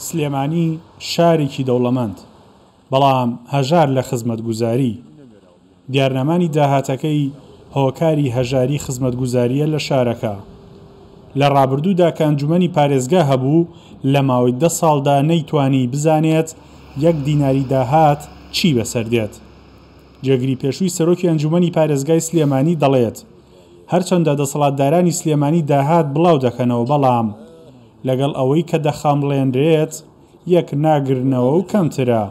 سلێمانی شارێکی دەوڵەمەند بەڵام هەژار لە خزمەتگوزاری. دیارنامانی داهاتەکەی هۆکاری هەژاری خزمەتگوزاریە لە شارەکە. لە ڕابردوودا کە ئەنجومەنی پارێزگا هەبوو لە ماوەی 10 ساڵدا نەیتوانی بزانێت 1 دیناری داهات چی بەسەر دێت. جێگری پێشووی سەرۆکی ئەنجومەنی پارێزگای سلێمانی دەڵێت هەرچەندە دەسەڵاتدارانی سلێمانی داهات بڵاو دەکەنەوە بەڵام لەگەڵ ئەوەی کە دەخەمڵێنرێت یەک ناگرنەوە و کەمترە.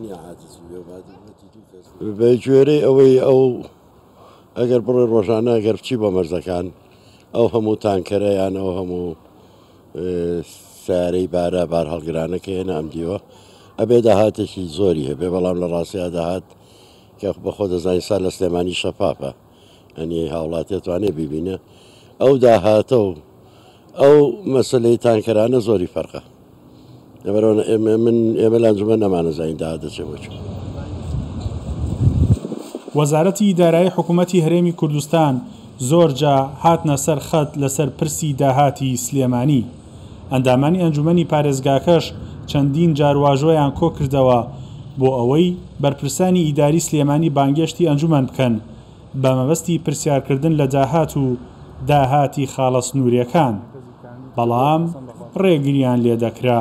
بە گوێرەی ئەوەی ئەو ئەگەر بڕۆی ڕۆژانە ئەگەر بچی بۆ مەرزەکان ئەو هەموو تانکەرەیان ئەو هەموو سارەی بارە بار هەڵگرانەکە هێنا ئەم دیوە ئەبێ داهاتێکی زۆری هەبێ بەڵام لە ڕاستیدا داهات کە بەخۆ دەزانین سا لە سلێمانی شەفافە ئەنی هاوڵاتیە توانێ ببینە ئەو داهاتە و ئەو مەسلەی تانکەرانە زۆری فەرقە. ئێمە لە ئەنجومەن نەمانەزانین داهات دەچێ بۆچوو. وەزارەتی ئیدارایی حکوومەتی هەرێمی کوردستان زۆرجا هاتنە سەر خەت لەسەر پرسی داهاتی سلێمانی. ئەندامانی ئەنجومەنی پارێزگاکەش چەندین جارواژۆیان کۆ کردەوە بۆ ئەوەی بەرپرسانی ئیداری سلێمانی بانگێشتی ئەنجومەن بکەن بە مەبەستی پرسیارکردن لە داهات و داهاتی خاڵە سنووریەکان، بەڵام ڕێگریان لێ دەکرا.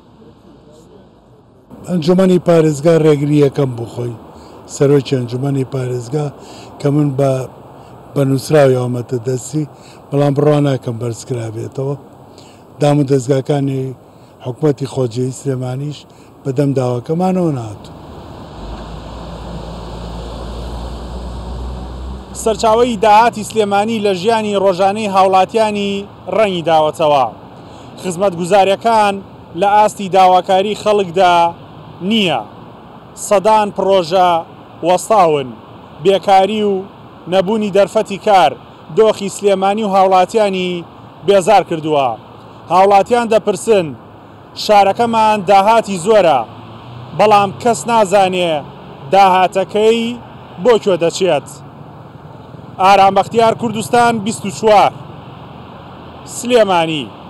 ئەنجومەنی پارێزگا ڕێگری یەکەم بۆ خۆی سەرۆکی ئەنجومەنی پارێزگا کە من بە نووسراوی ئەومەتە دەستی بەڵام بڕوا ناکەم بەرزکرابێتەوە. دام و دەستگاکانی حکوومەتی خۆجێی سلێمانیش بەدەم داواکەمانەوە نهاتوو. سەرچاوەی داهاتی سلێمانی لە ژیانی ڕۆژانەی هاوڵاتیانی ڕەنگی داوەتەوە. خزمەتگوزاریەکان لە ئاستی داواکاری خەڵکدا نییە. سەدان پرۆژە وەستاون، بێکاری و نەبوونی دەرفەتی کار دۆخی سلێمانی و هاوڵاتیانی بێزار کردووە. هاوڵاتیان دەپرسن شارەکەمان داهاتی زۆرە بەڵام کەس نازانێ داهاتەکەی بۆ کوێ دەچێت. ئارام بەختیار کوردستان 24 سلێمانی.